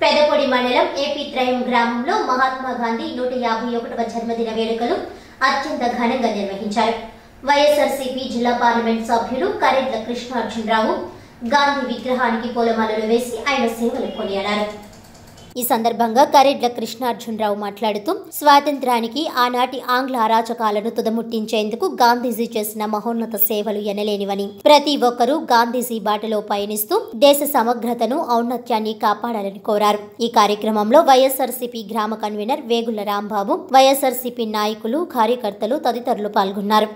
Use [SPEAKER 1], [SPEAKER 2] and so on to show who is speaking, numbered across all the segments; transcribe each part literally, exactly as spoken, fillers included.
[SPEAKER 1] పెదపొడి మండలం ఏపీ త్రయం గ్రామంలో మహాత్మా గాంధీ నూట యాభై ఒకటవ జన్మదిన వేడుకలు అత్యంత ఘనంగా నిర్వహించారు. వైఎస్ఆర్సీపీ జిల్లా పార్లమెంట్ సభ్యులు కరెడ్ల కృష్ణార్జునరావు గాంధీ విగ్రహానికి పూలమాలలు వేసి ఆయన సేవలు కొనియాడారు. ఈ సందర్భంగా కరెడ్ల కృష్ణార్జునరావు మాట్లాడుతూ స్వాతంత్ర్యానికి ఆనాటి ఆంగ్ల అరాచకాలను తుదముట్టించేందుకు గాంధీజీ చేసిన మహోన్నత సేవలు ఎనలేనివని, ప్రతి ఒక్కరూ గాంధీజీ బాటలో పయనిస్తూ దేశ సమగ్రతను ఔన్నత్యాన్ని కాపాడాలని కోరారు. ఈ కార్యక్రమంలో వైఎస్ఆర్సీపీ గ్రామ కన్వీనర్ వేగుల రాంబాబు, వైఎస్ఆర్సీపీ నాయకులు, కార్యకర్తలు తదితరులు పాల్గొన్నారు.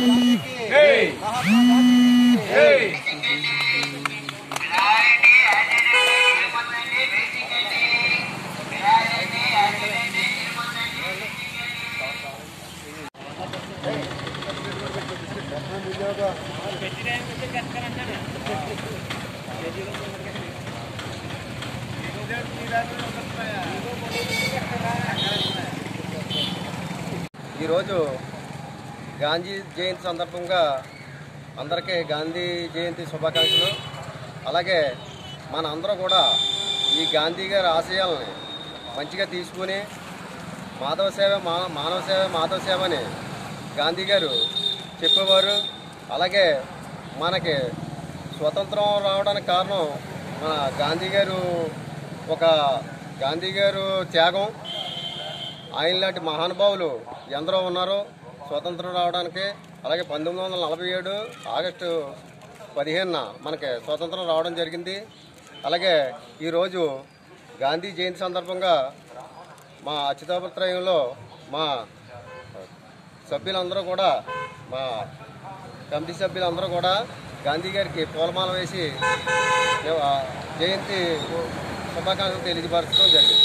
[SPEAKER 2] ఈరోజు గాంధీ జయంతి సందర్భంగా అందరికీ గాంధీ జయంతి శుభాకాంక్షలు. అలాగే మన అందరూ కూడా ఈ గాంధీ గారి ఆశయాలని మంచిగా తీసుకుని మాధవ సేవ మా మానవ సేవ మాధవ సేవ అని గాంధీ గారు చెప్పేవారు. అలాగే మనకి స్వతంత్రం రావడానికి కారణం మన గాంధీ గారు ఒక గాంధీ గారు త్యాగం. ఆయన లాంటి మహానుభావులు ఎందరో ఉన్నారు స్వతంత్రం రావడానికి. అలాగే పంతొమ్మిది వందల నలభై ఏడు ఆగస్టు పదిహేనున మనకి స్వతంత్రం రావడం జరిగింది. అలాగే ఈరోజు గాంధీ జయంతి సందర్భంగా మా అచ్యుతాపురత్రయంలో మా సభ్యులందరూ కూడా మా కమిటీ సభ్యులందరూ కూడా గాంధీ గారికి పూలమాల వేసి జయంతి శుభాకాంక్షలు తెలియపరచడం జరిగింది.